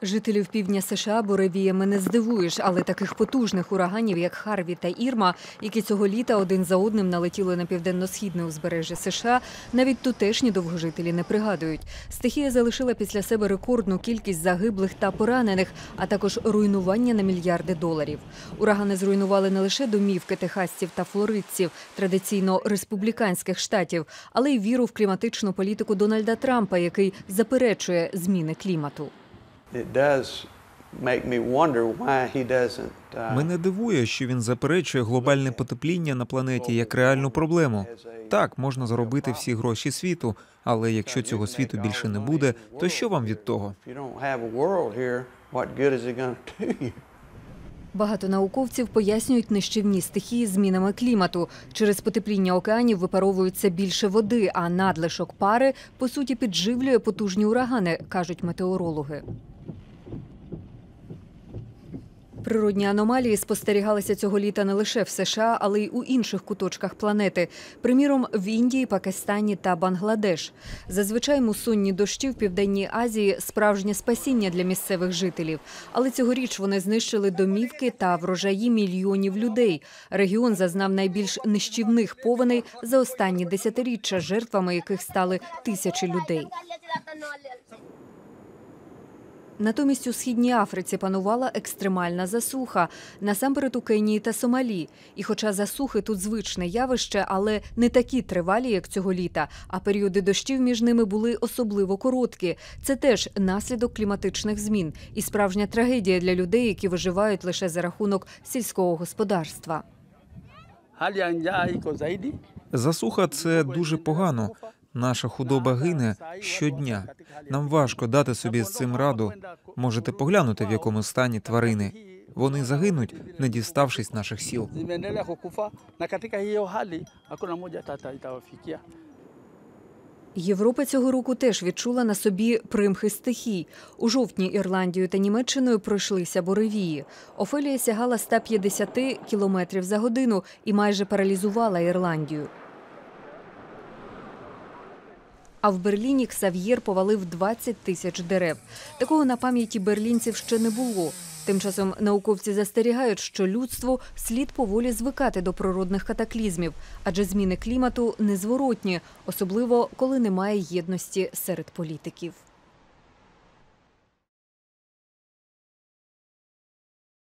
Жителів півдня США буревіями не здивуєш, але таких потужних ураганів, як Харві та Ірма, які цього літа один за одним налетіли на південно-східне узбережжя США, навіть тутешні довгожителі не пригадують. Стихія залишила після себе рекордну кількість загиблих та поранених, а також руйнування на мільярди доларів. Урагани зруйнували не лише домівки техасців та флоридців, традиційно республіканських штатів, але й віру в кліматичну політику Дональда Трампа, який заперечує зміни клімату. Мене дивує, що він заперечує глобальне потепління на планеті як реальну проблему. Так, можна заробити всі гроші світу, але якщо цього світу більше не буде, то що вам від того? Багато науковців пояснюють нищівні стихії змінами клімату. Через потепління океанів випаровується більше води, а надлишок пари, по суті, підживлює потужні урагани, кажуть метеорологи. Природні аномалії спостерігалися цього літа не лише в США, але й у інших куточках планети. Приміром, в Індії, Пакистані та Бангладеш. Зазвичай мусонні дощі в Південній Азії – справжнє спасіння для місцевих жителів. Але цьогоріч вони знищили домівки та врожаї мільйонів людей. Регіон зазнав найбільш нищівних повеней за останні десятиріччя, жертвами яких стали тисячі людей. Натомість у Східній Африці панувала екстремальна засуха, насамперед у Кенії та Сомалі. І хоча засухи тут звичне явище, але не такі тривалі, як цього літа, а періоди дощів між ними були особливо короткі. Це теж наслідок кліматичних змін і справжня трагедія для людей, які виживають лише за рахунок сільського господарства. Засуха – це дуже погано. Наша худоба гине щодня. Нам важко дати собі з цим раду. Можете поглянути, в якому стані тварини. Вони загинуть, не діставшись наших сіл. Європа цього року теж відчула на собі примхи стихій. У жовтні Ірландією та Німеччиною пройшлися буревії. Офелія сягала 150 км за годину і майже паралізувала Ірландію. А в Берліні Ксав'єр повалив 20 тисяч дерев. Такого на пам'яті берлінців ще не було. Тим часом науковці застерігають, що людству слід поволі звикати до природних катаклізмів, адже зміни клімату незворотні, особливо коли немає єдності серед політиків.